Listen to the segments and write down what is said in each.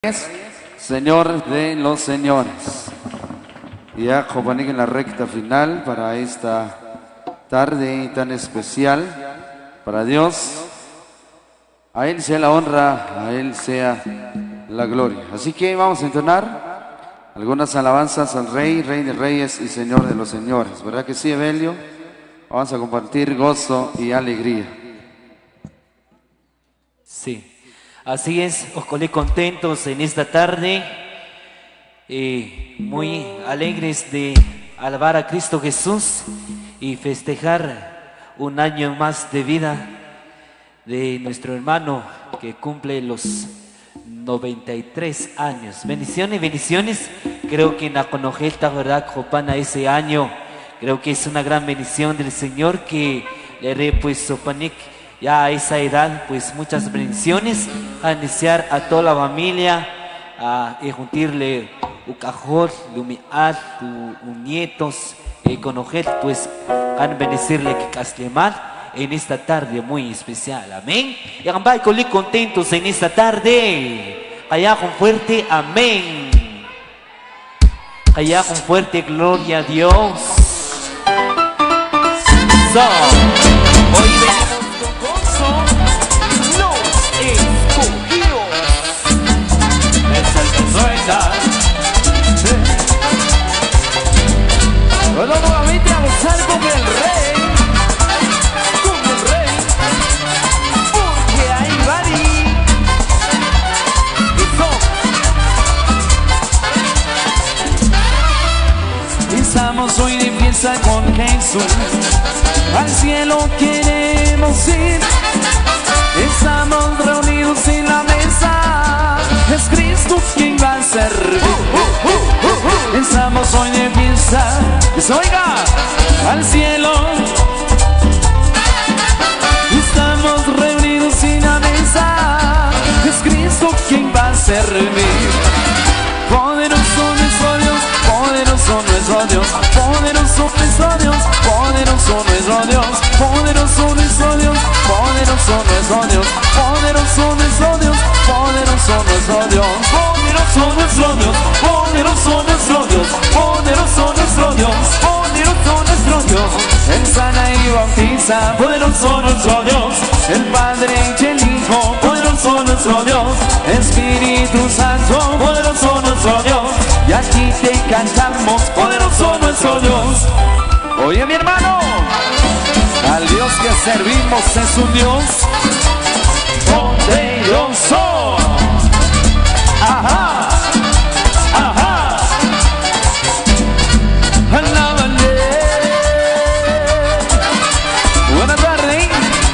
Señor de los señores. Ya Jopanik en la recta final para esta tarde tan especial para Dios. A Él sea la honra, a Él sea la gloria. Así que vamos a entonar algunas alabanzas al Rey, Rey de Reyes y Señor de los señores. ¿Verdad que sí, Evelio? Vamos a compartir gozo y alegría. Sí. Así es, os colé contentos en esta tarde, muy alegres de alabar a Cristo Jesús y festejar un año más de vida de nuestro hermano que cumple los 93 años. Bendiciones, bendiciones. Creo que en la conojeta, ¿verdad, Jopana, ese año? Creo que es una gran bendición del Señor que le haré pues Jopanik. Ya a esa edad, pues muchas bendiciones, a iniciar a toda la familia, a juntarle un cajón, lumiar, un nietos, con ojet, pues, a bendecirle que caslemar en esta tarde muy especial, amén. Y ambay colí contentos en esta tarde, allá con fuerte, amén. Allá con fuerte, gloria a Dios. Hoy venimos. Bueno, nuevamente a gozar con el Rey, porque hay varios. Estamos hoy de fiesta con Jesús, al cielo queremos ir. Estamos reunidos en la mesa, es Cristo quien va a servir. Estamos hoy de fiesta, que se oiga al cielo. Estamos reunidos en la mesa, es Cristo quien va a servir. Poderoso nuestro Dios, poderoso nuestro Dios, poderoso nuestro Dios, poderoso nuestro Dios, poderoso nuestro Dios, poderoso nuestro Dios, poderoso nuestro Dios, poderoso nuestro Dios, poderoso nuestro Dios, poderoso nuestro Dios, poderoso nuestro Dios, poderoso nuestro Dios. Él sana y bautiza, poderoso nuestro Dios, el Padre y el Hijo, poderoso nuestro Dios, Espíritu Santo, poderoso nuestro Dios. Y aquí te cantamos, poderoso nuestro Dios. Oye, mi hermano, al Dios que servimos es un Dios poderoso. Ajá, ajá. Alábale. Buenas tardes.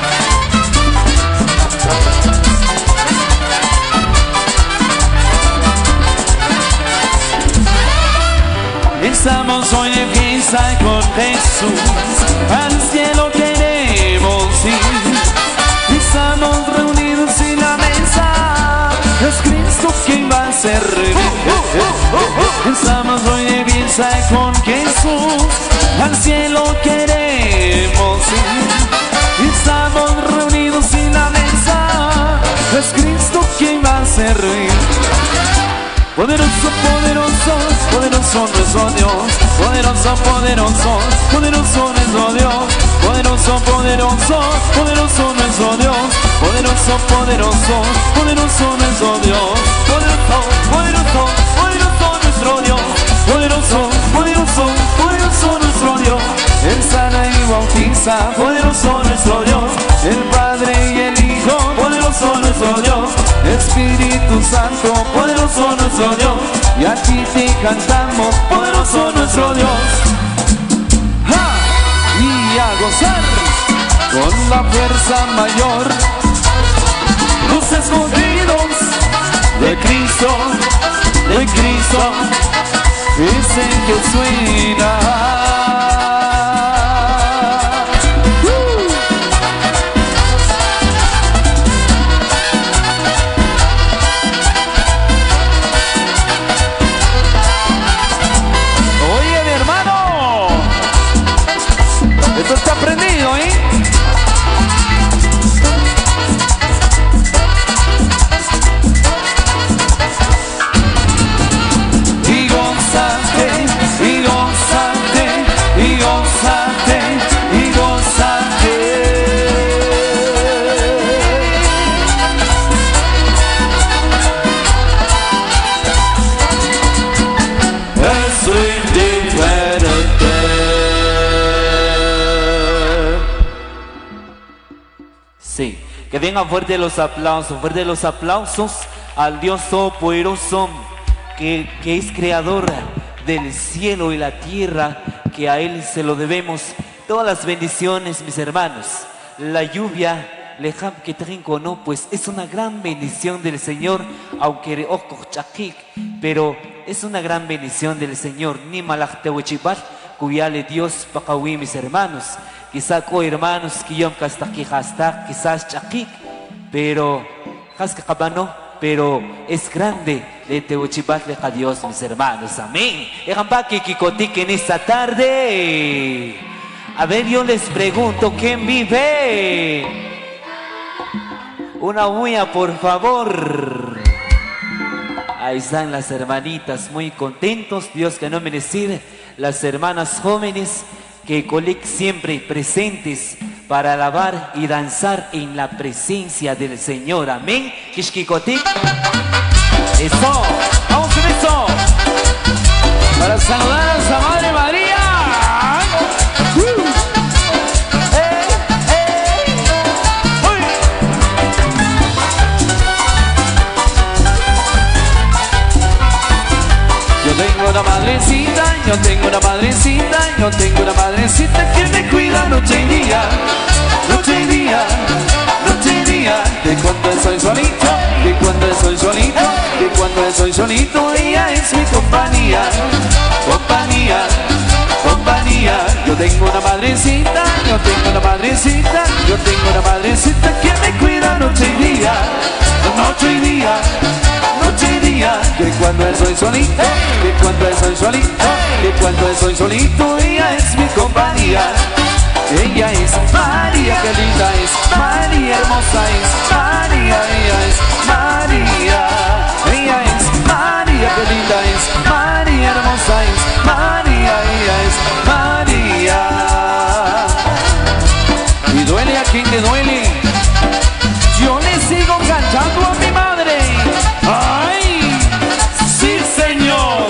Estamos hoy de fiesta con Jesús, al cielo queremos ir. Estamos reunidos en la mesa, es Cristo quien va a servir. Estamos hoy de fiesta con Jesús, al cielo queremos ir. Estamos reunidos en la mesa, es Cristo quien va a servir. Poderoso, poderoso, poderoso nuestro Dios, poderoso, poderoso, poderoso nuestro Dios, poderoso, poderoso, poderoso nuestro Dios, poderoso, poderoso, poderoso nuestro Dios, poderoso, poderoso, poderoso nuestro Dios, poderoso, poderoso, poderoso nuestro Dios. Él sana y bautiza, poderoso nuestro Dios, el Padre y el Hijo, poderoso nuestro Dios, Espíritu Santo, poderoso nuestro Dios. Y a ti te cantamos, poderoso nuestro Dios. ¡Ja! Y a gozar con la fuerza mayor, los escondidos de Cristo, es el que suena. Esto está prendido, ¿eh? tengan fuerte los aplausos al Dios Todopoderoso que es creador del cielo y la tierra, que a Él se lo debemos todas las bendiciones, mis hermanos. La lluvia que trinco, no, pues es una gran bendición del Señor, aunque pero es una gran bendición del Señor. Ni malachtehuichipat, cuyale Dios pacawi, mis hermanos. Quizá hermanos que yo quizás chakik, pero pero es grande de Tehuchipatle a Dios, mis hermanos. Amén. En esta tarde, a ver, yo les pregunto, ¿quién vive? Una bulla, por favor. Ahí están las hermanitas muy contentos. Dios que no merecir. Las hermanas jóvenes que colic siempre presentes para alabar y danzar en la presencia del Señor. Amén. Kishkikotik. Eso. Vamos con eso. Para saludar a nuestra Madre María. Yo tengo una madrecita que me cuida noche y día, noche y día, noche y día. Que cuando estoy solito, que cuando estoy solito, que cuando estoy solito, ella es mi compañía, compañía, compañía. Yo tengo una madrecita, yo tengo una madrecita, yo tengo una madrecita que me cuida noche y día, noche y día, noche y día. Que cuando estoy solito, que cuando estoy solito, que cuando estoy solito, ella es mi compañía. Ella es María, que linda es María, hermosa es María, ella es María. Ella es María, que linda es María, hermosa es María, ella es María. Y duele a quien le duele, yo le sigo cantando a mi madre. ¡Ay! ¡Sí, Señor!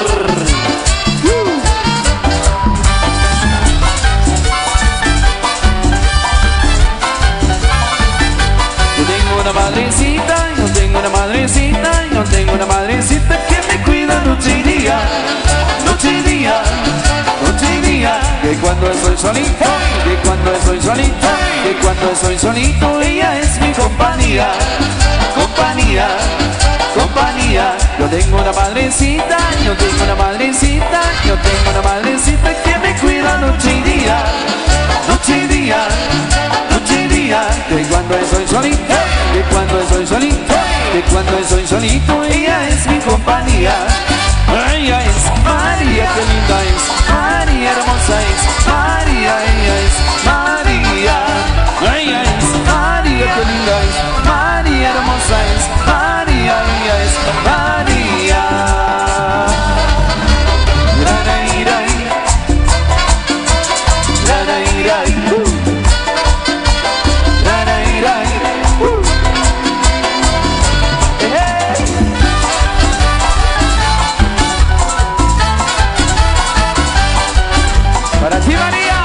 Yo tengo una madrecita, yo tengo una madrecita, yo tengo una madrecita que me cuida noche y día, noche y día, noche y día. Que cuando estoy solito, que cuando estoy solito, que cuando estoy solito, ella es mi compañía, compañía, compañía. Yo tengo una madrecita, yo tengo una madrecita, yo tengo una madrecita que me cuida noche y día, noche y día, noche y día. Que cuando estoy solito, que cuando estoy solito, que cuando estoy solito, ella es mi compañía. Ella es María, que linda es María, hermosa es María, ella es María. Ella es María, que linda es María, hermosa es María, ella es María. Rarairai, rarairai, rarairai. Para ti, María.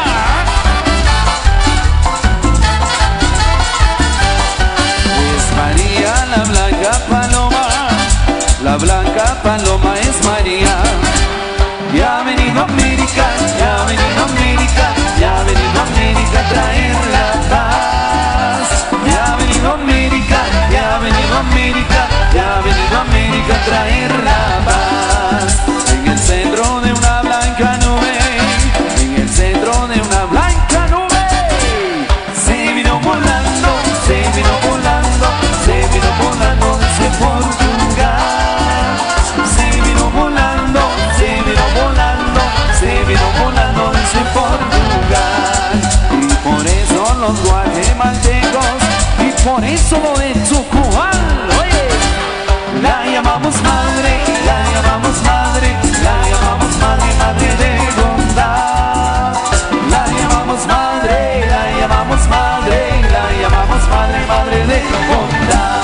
Es María la blanca paloma, la blanca paloma es María. Ya ha venido a América, ya ha venido a América, ya ha venido a América a traer la paz. Ya ha venido a América, ya ha venido a América, ya ha venido a América a traer la paz. En el centro de una blanca nube, en el centro de una blanca nube, se vino volando, se vino volando, se vino volando desde Portugal. Se vino volando, se vino volando, se vino volando desde Portugal. Y por eso los guatemaltecos, y por eso lo de Tucumán, oye, la llamamos madre, la llamamos madre, la llamamos madre, madre de bondad. La llamamos madre, la llamamos madre, la llamamos madre, madre de bondad.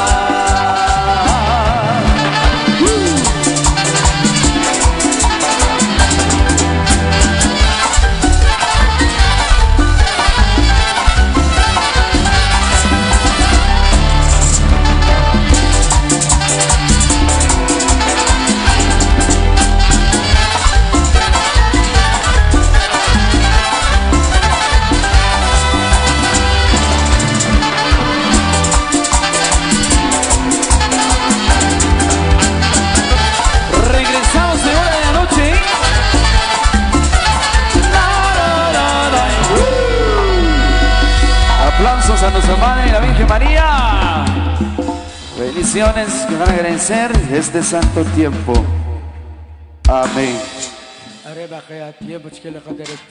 María. Bendiciones que van a agradecer este santo tiempo. Amén.